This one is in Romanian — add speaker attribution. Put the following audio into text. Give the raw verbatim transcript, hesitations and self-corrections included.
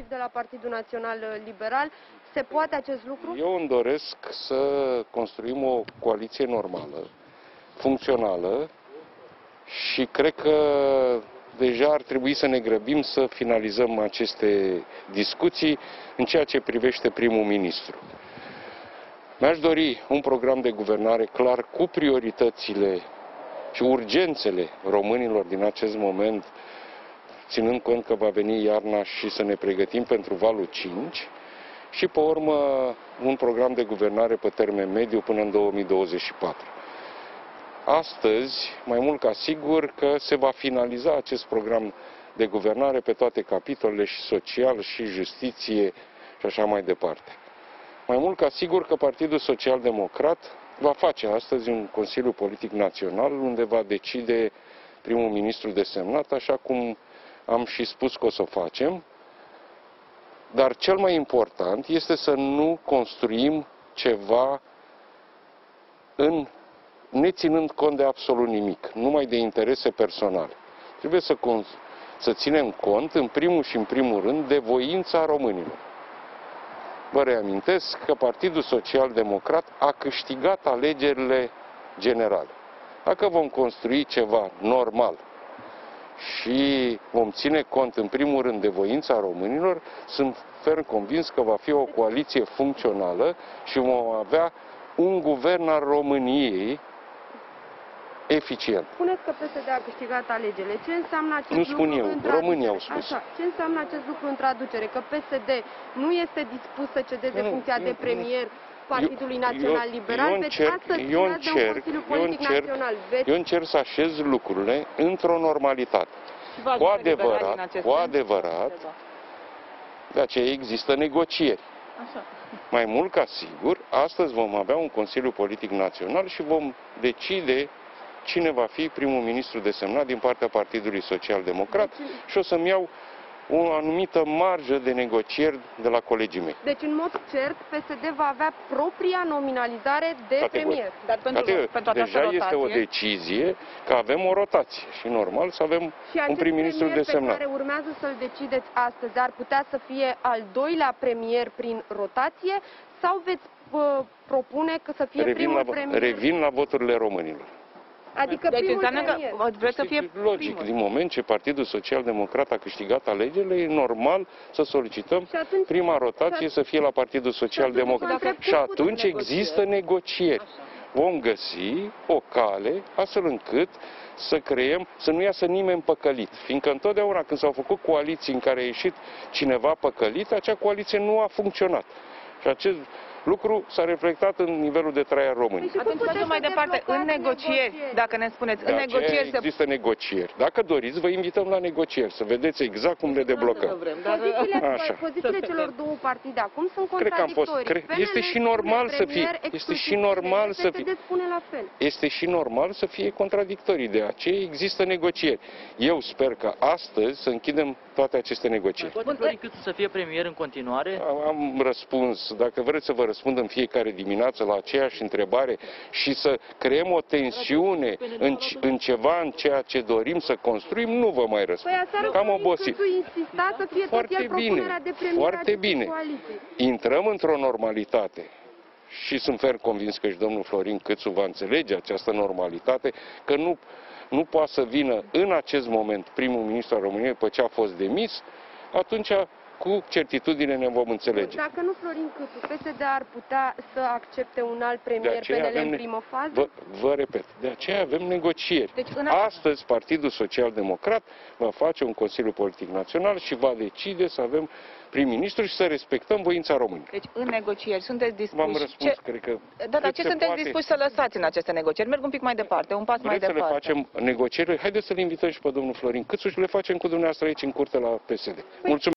Speaker 1: de la Partidul Național Liberal. Se poate acest lucru?
Speaker 2: Eu îmi doresc să construim o coaliție normală, funcțională și cred că deja ar trebui să ne grăbim să finalizăm aceste discuții în ceea ce privește primul ministru. Mi-aș dori un program de guvernare clar cu prioritățile și urgențele românilor din acest moment, ținând cont că va veni iarna și să ne pregătim pentru valul cinci și, pe urmă, un program de guvernare pe termen mediu până în două mii douăzeci și patru. Astăzi, mai mult ca sigur că se va finaliza acest program de guvernare pe toate capitolele, și social, și justiție, și așa mai departe. Mai mult ca sigur că Partidul Social Democrat va face astăzi un Consiliu Politic Național unde va decide primul ministru desemnat, așa cum am și spus că o să o facem. Dar cel mai important este să nu construim ceva în neținând cont de absolut nimic, numai de interese personale. Trebuie să, să ținem cont, în primul și în primul rând, de voința românilor. Vă reamintesc că Partidul Social Democrat a câștigat alegerile generale. Dacă vom construi ceva normal și vom ține cont în primul rând de voința românilor, sunt ferm convins că va fi o coaliție funcțională și vom avea un guvern al României eficient.
Speaker 1: Spuneți că P S D a câștigat alegerile. Ce înseamnă acest
Speaker 2: nu
Speaker 1: lucru?
Speaker 2: spun eu, românii au spus.
Speaker 1: Așa. Ce înseamnă acest lucru în traducere? Că P S D nu este dispus să cedeze nu, funcția nu, de premier Partidului Național
Speaker 2: eu,
Speaker 1: Liberal,
Speaker 2: eu încerc,
Speaker 1: veți astăzi
Speaker 2: eu încerc,
Speaker 1: de un Consiliu Politic
Speaker 2: eu încerc,
Speaker 1: Național. Veți...
Speaker 2: Eu încerc să așez lucrurile într-o normalitate. Cu adevărat, cu adevărat, de aceea există negocieri.
Speaker 3: Așa.
Speaker 2: Mai mult ca sigur, astăzi vom avea un Consiliu Politic Național și vom decide cine va fi primul ministru desemnat din partea Partidului Social Democrat deci, și o să-mi iau o anumită marjă de negocieri de la colegii mei.
Speaker 1: Deci, în mod cert, P S D va avea propria nominalizare de
Speaker 2: Categoric.
Speaker 1: premier.
Speaker 3: Dar pentru, pentru
Speaker 2: Deja este o decizie că avem o rotație și normal să avem
Speaker 1: și
Speaker 2: un prim-ministru desemnat.
Speaker 1: Și care urmează să-l decideți astăzi ar putea să fie al doilea premier prin rotație sau veți uh, propune că să fie
Speaker 2: revin
Speaker 1: primul
Speaker 2: la,
Speaker 1: premier?
Speaker 2: Revin la voturile românilor.
Speaker 1: Adică
Speaker 3: deci
Speaker 1: primul
Speaker 3: înseamnă
Speaker 1: premier.
Speaker 3: că vreți să fie
Speaker 2: logic,
Speaker 3: primul.
Speaker 2: din moment ce Partidul Social Democrat a câștigat alegerile, e normal să solicităm
Speaker 1: și atunci,
Speaker 2: prima rotație
Speaker 1: și
Speaker 2: să fie la Partidul Social Democrat. Și atunci există negocieri. Vom găsi o cale astfel încât să creăm, să nu iasă nimeni păcălit. Fiindcă întotdeauna când s-au făcut coaliții în care a ieșit cineva păcălit, acea coaliție nu a funcționat. Și acest lucru s-a reflectat în nivelul de trai al românilor.
Speaker 3: Deci atunci mergem mai departe, în negocieri, dacă ne spuneți, în negocieri
Speaker 2: există se... negocieri. Dacă doriți, vă invităm la negocieri, să vedeți exact cum le deblocăm.
Speaker 1: Pozițiile, pozițiile celor două partide acum sunt contradictorii.
Speaker 2: Cred că am fost, cred, este și normal să fie. Este și normal să fie. Este și normal să fie contradictorii. De aceea există negocieri. Eu sper că astăzi să închidem toate aceste negocieri.
Speaker 4: Poate Florin Câțu să fie premier în continuare?
Speaker 2: Am răspuns. Dacă vreți să vă răspund în fiecare dimineață la aceeași întrebare și să creăm o tensiune în, în ceva, în ceea ce dorim să construim, nu vă mai răspund.
Speaker 1: Păi
Speaker 2: Cam obosit.
Speaker 1: Să fie
Speaker 2: foarte bine, foarte bine. Intrăm într-o normalitate. Și sunt ferm convins că și domnul Florin Câțu va înțelege această normalitate, că nu, nu poate să vină în acest moment primul ministru al României după ce a fost demis, atunci cu certitudine ne vom înțelege.
Speaker 1: Dacă nu Florin Câțu, P S D ar putea să accepte un alt premier P N L în primă fază?
Speaker 2: Vă, vă repet, de aceea avem negocieri.
Speaker 3: Deci, în
Speaker 2: Astăzi Partidul Social Democrat va face un Consiliu Politic Național și va decide să avem prim-ministru și să respectăm voința română.
Speaker 3: Deci în negocieri sunteți dispuși...
Speaker 2: V-am răspuns, ce... cred că...
Speaker 3: Da, dar ce sunteți poate... dispuși să lăsați în aceste negocieri? Merg un pic mai departe, un pas
Speaker 2: Vreți
Speaker 3: mai departe.
Speaker 2: Vreți să le facem negocierile? Haideți să-l invităm și pe domnul Florin Câțu și le facem cu dumneavoastră aici în curte la P S D. Mulțumesc!